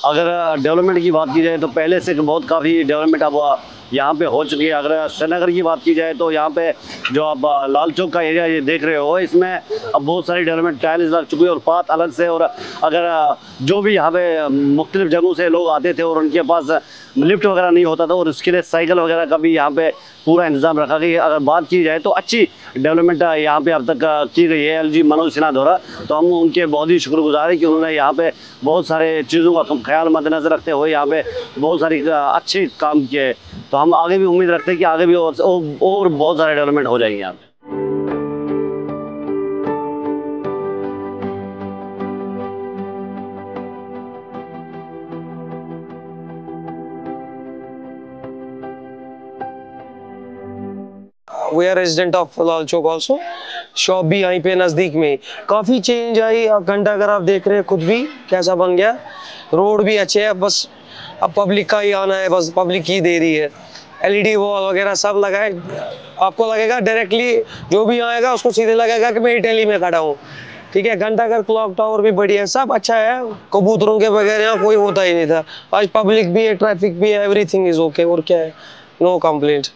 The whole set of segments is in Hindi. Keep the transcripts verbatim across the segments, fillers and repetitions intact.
अगर डेवलपमेंट की बात की जाए तो पहले से बहुत काफ़ी डेवलपमेंट अब यहाँ पे हो चुकी है। अगर श्रीनगर की बात की जाए तो यहाँ पे जो आप लाल चौक का एरिया ये देख रहे हो, इसमें अब बहुत सारी डेवलपमेंट टाइल्स लग चुकी है और पाथ अलग से। और अगर जो भी यहाँ पे मुख्तलिफ जगहों से लोग आते थे और उनके पास लिफ्ट वगैरह नहीं होता था और उसके लिए साइकिल वगैरह का भी यहाँ पे पूरा इंतजाम रखा गया। अगर बात की जाए तो अच्छी डेवलपमेंट यहाँ पे अब तक की गई है एल जी मनोज सिन्हा द्वारा, तो हम उनके बहुत ही शुक्रगुजार हैं कि उन्होंने यहाँ पे बहुत सारे चीज़ों का ख्याल मद्देनजर रखते हुए यहाँ पे बहुत सारी अच्छे काम किए। तो हम आगे भी उम्मीद रखते हैं कि आगे भी और, और बहुत सारे डेवलपमेंट हो जाएंगे यहाँ पे। We are resident of Lal Chowk also. Shop भी यहीं पे नज़दीक में। काफ़ी चेंज आई। अब घंटा अगर आप देख रहे हैं खुद भी कैसा बन गया। रोड भी अच्छे है, बस अब पब्लिक का ही आना है, बस पब्लिक ही दे रही है। एलईडी वॉल वगैरह सब लगा है। आपको लगेगा डायरेक्टली जो भी आएगा उसको सीधे लगेगा कि मैं इटली में खड़ा हूँ। ठीक है, घंटा घर क्लॉक टावर भी बढ़िया है, सब अच्छा है। कबूतरों के बगैर यहाँ कोई होता ही नहीं था। आज पब्लिक भी है, ट्रैफिक भी है, एवरीथिंग इज ओके। और क्या है, नो कंप्लेंट।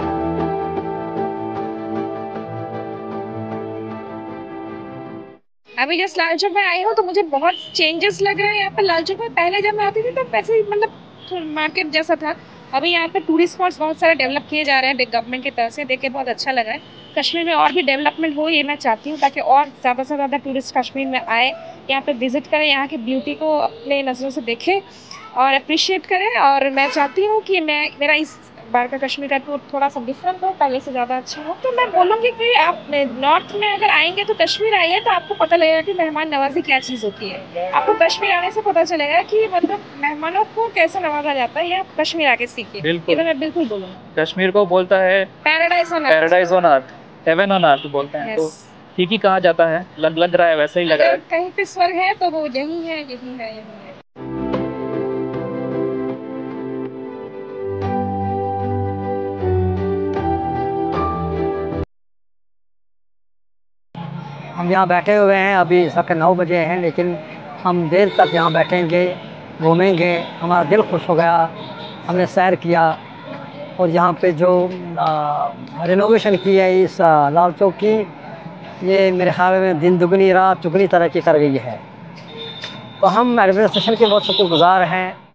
अभी जस्ट लाल चौक में आई हूँ तो मुझे बहुत चेंजेस लग रहे हैं यहाँ पर। लाल चौक में पहले जब मैं आती थी तो वैसे ही मतलब मार्केट जैसा था। अभी यहाँ पे टूरिस्ट स्पॉट्स बहुत सारे डेवलप किए जा रहे हैं गवर्नमेंट की तरफ से, देख के बहुत अच्छा लग रहा है। कश्मीर में और भी डेवलपमेंट हो ये मैं चाहती हूँ, ताकि और ज़्यादा से ज़्यादा टूरिस्ट कश्मीर में आए, यहाँ पे विजिट करें, यहाँ की ब्यूटी को अपने नज़रों से देखें और अप्रिशिएट करें। और मैं चाहती हूँ कि मैं मेरा इस बार का कश्मीर का टूर थोड़ा सा डिफरेंट हो, पहले से ज़्यादा अच्छा हो। तो मैं बोलूँगी कि आप नॉर्थ में अगर आएंगे तो कश्मीर आइए, तो आपको पता लगेगा कि मेहमान नवाजी क्या चीज़ होती है। आपको कश्मीर आने से पता चलेगा कि मतलब मेहमानों को कैसे नवाजा जाता है, ये आप कश्मीर आके सीखिए। ये तो मैं बिल्कुल बोलूँगा। कश्मीर को बोलता है paradise on earth, paradise on earth, heaven on earth बोलते हैं। तो ठीक ही कहा जाता है, लग लग रहा है वैसे ही लग रहा है। कहीं पे स्वर्ग है तो वो यही है, यही है, यही है। हम यहाँ बैठे हुए हैं, अभी सक नौ बजे हैं, लेकिन हम देर तक यहाँ बैठेंगे, घूमेंगे। हमारा दिल खुश हो गया, हमने सैर किया। और यहाँ पे जो रिनोवेशन की है इस आ, लाल चौक की, ये मेरे ख्याल में दिन दुगनी रात चुगनी तरह की कर गई है। तो हम रेलवे स्टेशन के बहुत शुक्रगुजार हैं।